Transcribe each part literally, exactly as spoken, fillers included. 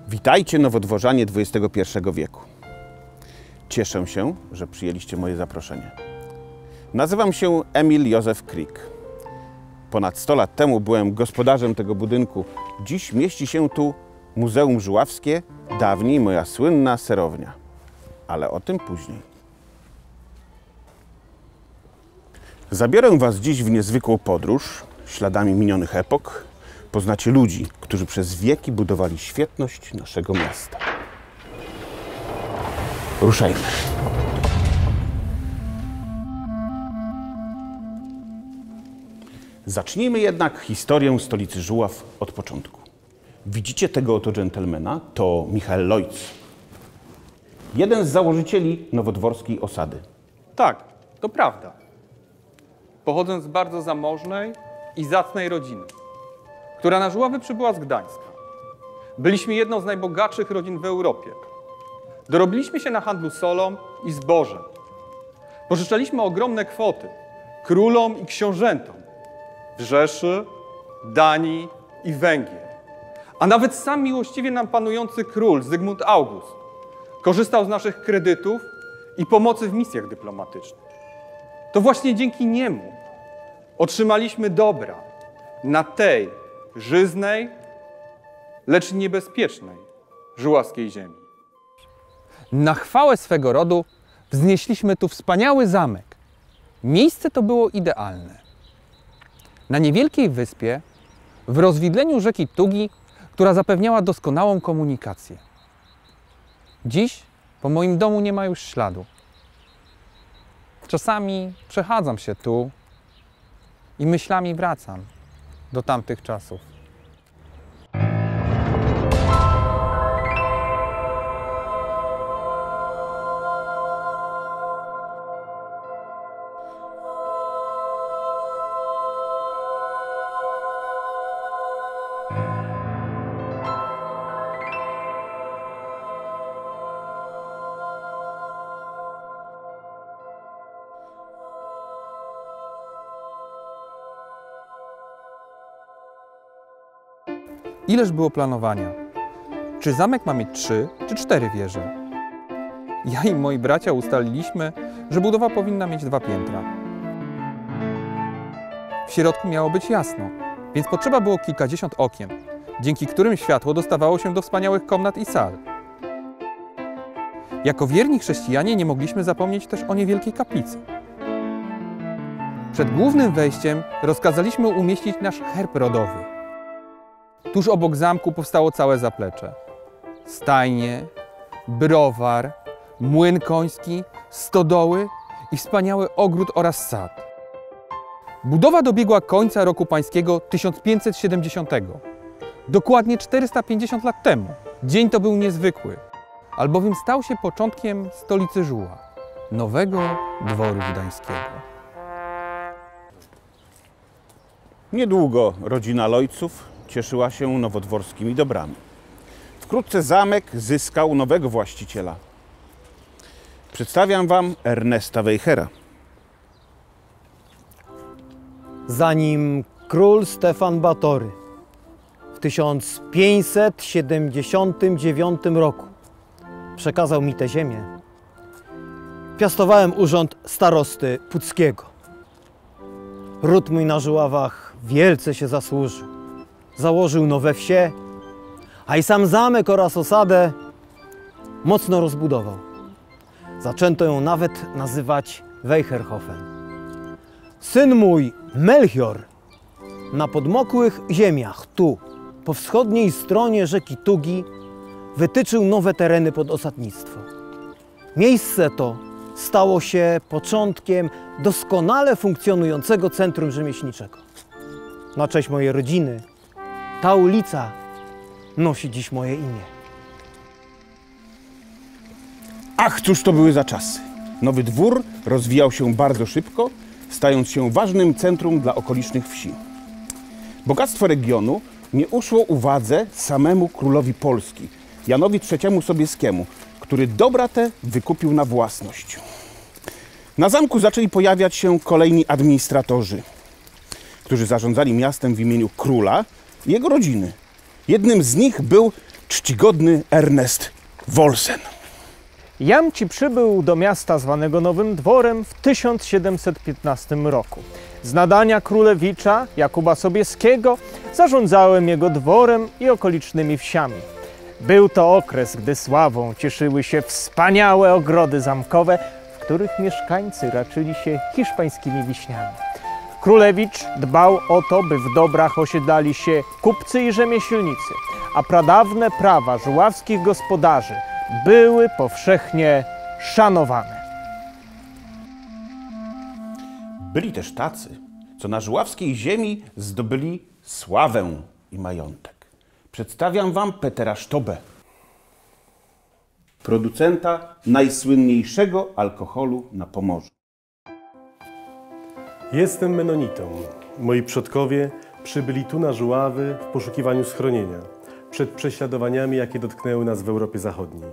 Witajcie, nowodworzanie dwudziestego pierwszego wieku. Cieszę się, że przyjęliście moje zaproszenie. Nazywam się Emil Józef Krik. Ponad sto lat temu byłem gospodarzem tego budynku. Dziś mieści się tu Muzeum Żuławskie, dawniej moja słynna serownia. Ale o tym później. Zabiorę Was dziś w niezwykłą podróż śladami minionych epok. Poznacie ludzi, którzy przez wieki budowali świetność naszego miasta. Ruszajmy. Zacznijmy jednak historię stolicy Żuław od początku. Widzicie tego oto dżentelmena? To Michael Lojc. Jeden z założycieli nowodworskiej osady. Tak, to prawda. Pochodzę z bardzo zamożnej i zacnej rodziny, która na Żuławy przybyła z Gdańska. Byliśmy jedną z najbogatszych rodzin w Europie. Dorobiliśmy się na handlu solą i zbożem. Pożyczaliśmy ogromne kwoty królom i książętom w Rzeszy, Danii i Węgier. A nawet sam miłościwie nam panujący król Zygmunt August korzystał z naszych kredytów i pomocy w misjach dyplomatycznych. To właśnie dzięki niemu otrzymaliśmy dobra na tej żyznej, lecz niebezpiecznej żuławskiej ziemi. Na chwałę swego rodu wznieśliśmy tu wspaniały zamek. Miejsce to było idealne. Na niewielkiej wyspie, w rozwidleniu rzeki Tugi, która zapewniała doskonałą komunikację. Dziś po moim domu nie ma już śladu. Czasami przechadzam się tu i myślami wracam do tamtych czasów. Ileż było planowania? Czy zamek ma mieć trzy czy cztery wieże? Ja i moi bracia ustaliliśmy, że budowa powinna mieć dwa piętra. W środku miało być jasno, więc potrzeba było kilkadziesiąt okien, dzięki którym światło dostawało się do wspaniałych komnat i sal. Jako wierni chrześcijanie nie mogliśmy zapomnieć też o niewielkiej kaplicy. Przed głównym wejściem rozkazaliśmy umieścić nasz herb rodowy. Tuż obok zamku powstało całe zaplecze. Stajnie, browar, młyn koński, stodoły i wspaniały ogród oraz sad. Budowa dobiegła końca roku pańskiego tysiąc pięćset siedemdziesiątego. Dokładnie czterysta pięćdziesiąt lat temu. Dzień to był niezwykły, albowiem stał się początkiem stolicy Żuław, nowego dworu gdańskiego. Niedługo rodzina Lojców cieszyła się nowodworskimi dobrami. Wkrótce zamek zyskał nowego właściciela. Przedstawiam Wam Ernesta Wejhera. Zanim król Stefan Batory w tysiąc pięćset siedemdziesiątym dziewiątym roku przekazał mi tę ziemię, piastowałem urząd starosty puckiego. Ród mój na Żuławach wielce się zasłużył. Założył nowe wsie, a i sam zamek oraz osadę mocno rozbudował. Zaczęto ją nawet nazywać Wejherhofen. Syn mój, Melchior, na podmokłych ziemiach tu, po wschodniej stronie rzeki Tugi, wytyczył nowe tereny pod osadnictwo. Miejsce to stało się początkiem doskonale funkcjonującego centrum rzemieślniczego. Na cześć mojej rodziny ta ulica nosi dziś moje imię. Ach, cóż to były za czasy. Nowy dwór rozwijał się bardzo szybko, stając się ważnym centrum dla okolicznych wsi. Bogactwo regionu nie uszło uwadze samemu królowi Polski, Janowi trzeciemu Sobieskiemu, który dobra te wykupił na własność. Na zamku zaczęli pojawiać się kolejni administratorzy, którzy zarządzali miastem w imieniu króla i jego rodziny. Jednym z nich był czcigodny Ernest Wolsen. Jam ci przybył do miasta zwanego Nowym Dworem w tysiąc siedemset piętnastym roku. Z nadania królewicza Jakuba Sobieskiego zarządzałem jego dworem i okolicznymi wsiami. Był to okres, gdy sławą cieszyły się wspaniałe ogrody zamkowe, w których mieszkańcy raczyli się hiszpańskimi wiśniami. Królewicz dbał o to, by w dobrach osiedlali się kupcy i rzemieślnicy, a pradawne prawa żuławskich gospodarzy były powszechnie szanowane. Byli też tacy, co na żuławskiej ziemi zdobyli sławę i majątek. Przedstawiam wam Petera Sztobę, producenta najsłynniejszego alkoholu na Pomorzu. Jestem menonitą. Moi przodkowie przybyli tu na Żuławy w poszukiwaniu schronienia przed prześladowaniami, jakie dotknęły nas w Europie Zachodniej.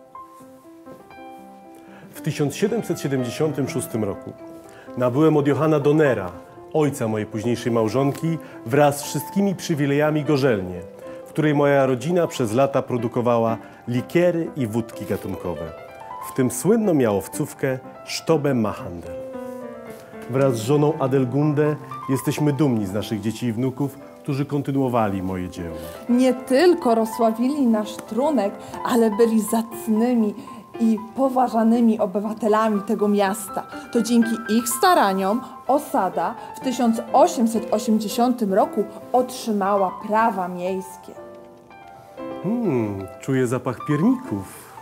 W tysiąc siedemset siedemdziesiątym szóstym roku nabyłem od Johana Donera, ojca mojej późniejszej małżonki, wraz z wszystkimi przywilejami gorzelnię, w której moja rodzina przez lata produkowała likiery i wódki gatunkowe, w tym słynną jałowcówkę Sztobę Mahandel. Wraz z żoną Adelgundę jesteśmy dumni z naszych dzieci i wnuków, którzy kontynuowali moje dzieło. Nie tylko rozsławili nasz trunek, ale byli zacnymi i poważanymi obywatelami tego miasta. To dzięki ich staraniom osada w tysiąc osiemset osiemdziesiątym roku otrzymała prawa miejskie. Hmm, czuję zapach pierników.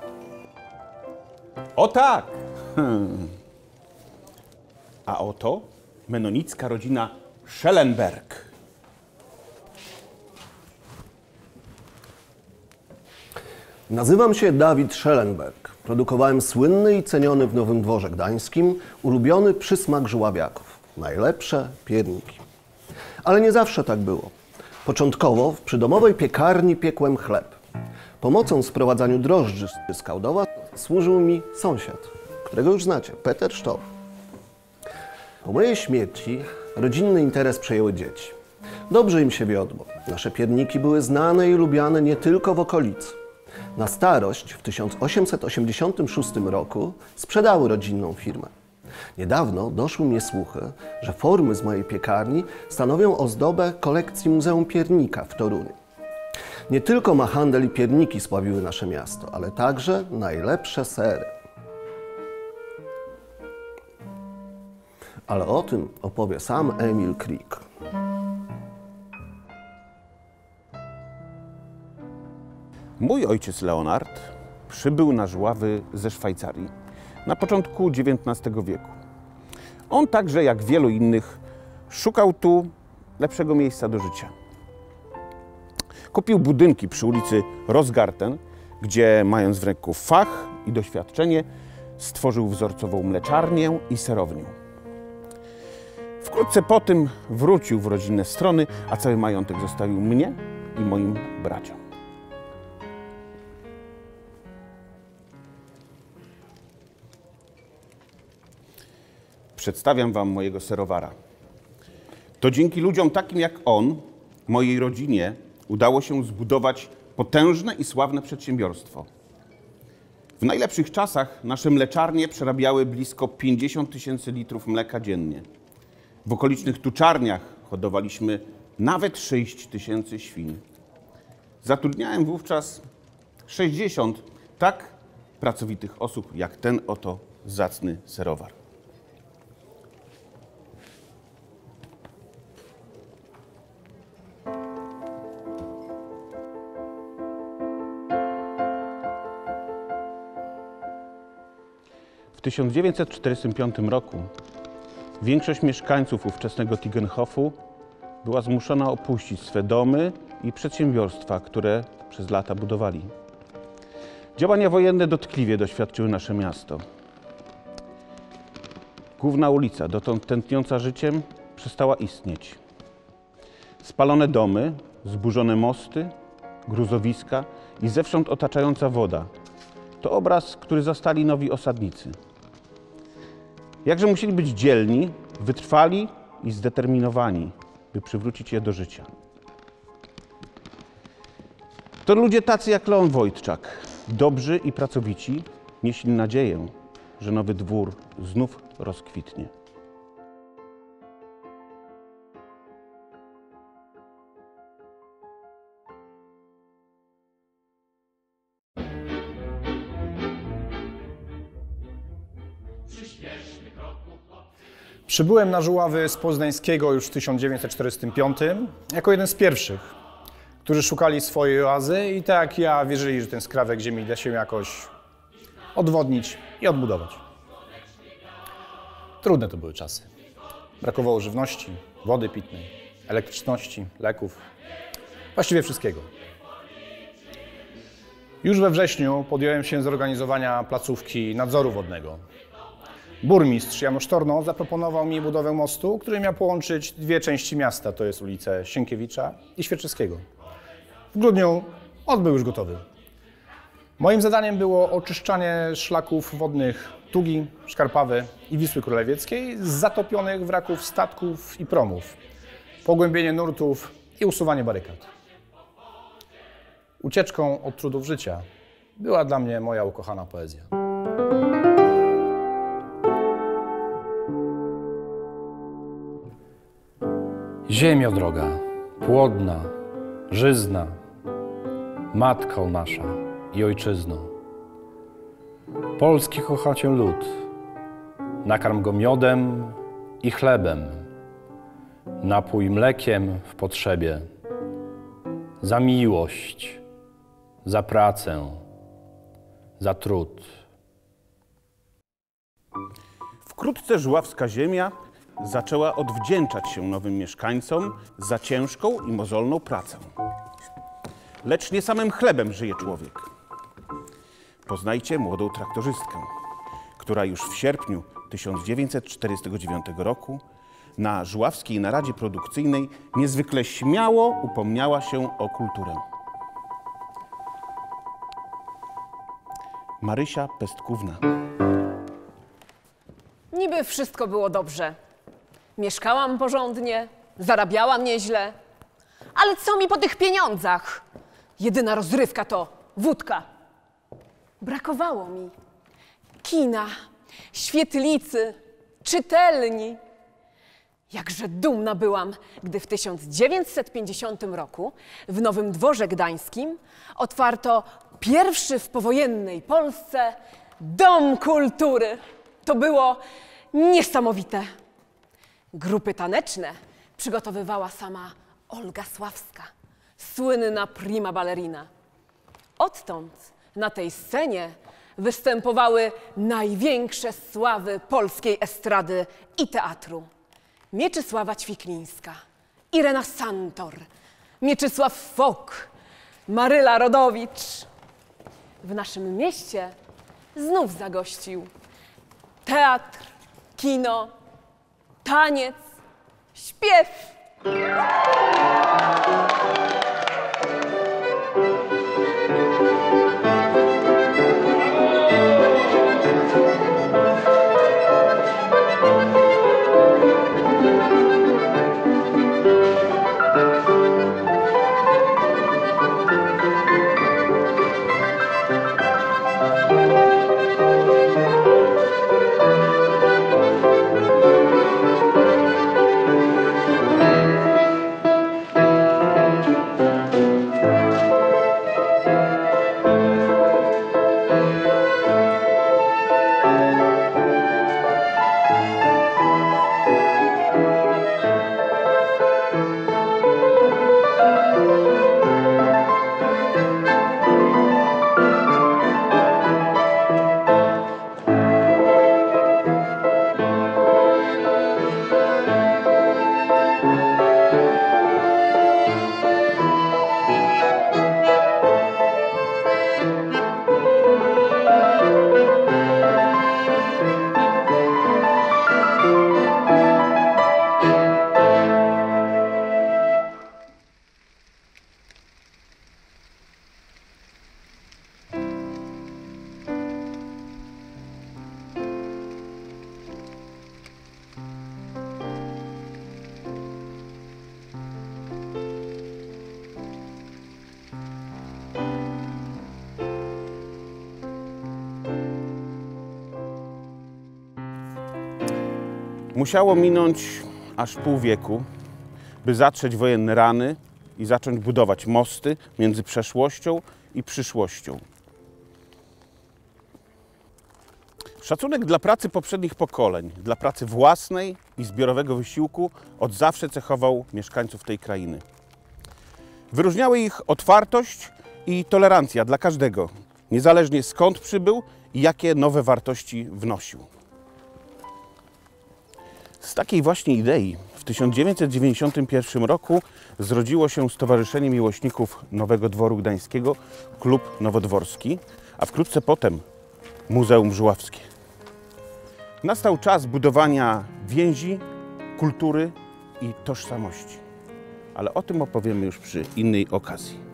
O tak! Hmm. A oto menonicka rodzina Schellenberg. Nazywam się Dawid Schellenberg. Produkowałem słynny i ceniony w Nowym Dworze Gdańskim ulubiony przysmak żuławiaków. Najlepsze pierniki. Ale nie zawsze tak było. Początkowo w przydomowej piekarni piekłem chleb. Pomocą w sprowadzaniu drożdży z Skałdowa służył mi sąsiad, którego już znacie, Peter Sztob. Po mojej śmierci rodzinny interes przejęły dzieci. Dobrze im się wiodło. Nasze pierniki były znane i lubiane nie tylko w okolicy. Na starość w tysiąc osiemset osiemdziesiątym szóstym roku sprzedały rodzinną firmę. Niedawno doszły mnie słuchy, że formy z mojej piekarni stanowią ozdobę kolekcji Muzeum Piernika w Toruniu. Nie tylko Mahandel i pierniki sławiły nasze miasto, ale także najlepsze sery. Ale o tym opowie sam Emil Kriek. Mój ojciec Leonard przybył na Żuławy ze Szwajcarii na początku dziewiętnastego wieku. On także, jak wielu innych, szukał tu lepszego miejsca do życia. Kupił budynki przy ulicy Rosgarten, gdzie, mając w ręku fach i doświadczenie, stworzył wzorcową mleczarnię i serownię. Wkrótce po tym wrócił w rodzinne strony, a cały majątek zostawił mnie i moim braciom. Przedstawiam wam mojego serowara. To dzięki ludziom takim jak on, mojej rodzinie, udało się zbudować potężne i sławne przedsiębiorstwo. W najlepszych czasach nasze mleczarnie przerabiały blisko pięćdziesiąt tysięcy litrów mleka dziennie. W okolicznych tuczarniach hodowaliśmy nawet sześć tysięcy świń. Zatrudniałem wówczas sześćdziesiąt tak pracowitych osób, jak ten oto zacny serowar. W tysiąc dziewięćset czterdziestym piątym roku większość mieszkańców ówczesnego Tigenhofu była zmuszona opuścić swe domy i przedsiębiorstwa, które przez lata budowali. Działania wojenne dotkliwie doświadczyły nasze miasto. Główna ulica, dotąd tętniąca życiem, przestała istnieć. Spalone domy, zburzone mosty, gruzowiska i zewsząd otaczająca woda to obraz, który zastali nowi osadnicy. Jakże musieli być dzielni, wytrwali i zdeterminowani, by przywrócić je do życia. To ludzie tacy jak Leon Wojtczak, dobrzy i pracowici, nieśli nadzieję, że nowy dwór znów rozkwitnie. Przybyłem na Żuławy z Poznańskiego już w tysiąc dziewięćset czterdziestym piątym jako jeden z pierwszych, którzy szukali swojej oazy i tak jak ja wierzyli, że ten skrawek ziemi da się jakoś odwodnić i odbudować. Trudne to były czasy. Brakowało żywności, wody pitnej, elektryczności, leków, właściwie wszystkiego. Już we wrześniu podjąłem się zorganizowania placówki nadzoru wodnego. Burmistrz Janusz Torno zaproponował mi budowę mostu, który miał połączyć dwie części miasta, to jest ulice Sienkiewicza i Świerczewskiego. W grudniu most był już gotowy. Moim zadaniem było oczyszczanie szlaków wodnych Tugi, Szkarpawy i Wisły Królewieckiej z zatopionych wraków statków i promów, pogłębienie nurtów i usuwanie barykad. Ucieczką od trudów życia była dla mnie moja ukochana poezja. Ziemio droga, płodna, żyzna, matko nasza i ojczyzno. Polski kocha cię lud, nakarm go miodem i chlebem, napój mlekiem w potrzebie, za miłość, za pracę, za trud. Wkrótce żuławska ziemia zaczęła odwdzięczać się nowym mieszkańcom za ciężką i mozolną pracę. Lecz nie samym chlebem żyje człowiek. Poznajcie młodą traktorzystkę, która już w sierpniu tysiąc dziewięćset czterdziestego dziewiątego roku na żuławskiej naradzie produkcyjnej niezwykle śmiało upomniała się o kulturę. Marysia Pestkówna. Niby wszystko było dobrze. Mieszkałam porządnie, zarabiałam nieźle. Ale co mi po tych pieniądzach? Jedyna rozrywka to wódka. Brakowało mi kina, świetlicy, czytelni. Jakże dumna byłam, gdy w tysiąc dziewięćset pięćdziesiątym roku w Nowym Dworze Gdańskim otwarto pierwszy w powojennej Polsce Dom Kultury. To było niesamowite. Grupy taneczne przygotowywała sama Olga Sławska, słynna prima ballerina. Odtąd na tej scenie występowały największe sławy polskiej estrady i teatru. Mieczysława Ćwiklińska, Irena Santor, Mieczysław Fok, Maryla Rodowicz. W naszym mieście znów zagościł teatr, kino, taniec, śpiew. Musiało minąć aż pół wieku, by zatrzeć wojenne rany i zacząć budować mosty między przeszłością i przyszłością. Szacunek dla pracy poprzednich pokoleń, dla pracy własnej i zbiorowego wysiłku od zawsze cechował mieszkańców tej krainy. Wyróżniały ich otwartość i tolerancja dla każdego, niezależnie skąd przybył i jakie nowe wartości wnosił. Z takiej właśnie idei w tysiąc dziewięćset dziewięćdziesiątym pierwszym roku zrodziło się Stowarzyszenie Miłośników Nowego Dworu Gdańskiego, Klub Nowodworski, a wkrótce potem Muzeum Żuławskie. Nastał czas budowania więzi, kultury i tożsamości. Ale o tym opowiemy już przy innej okazji.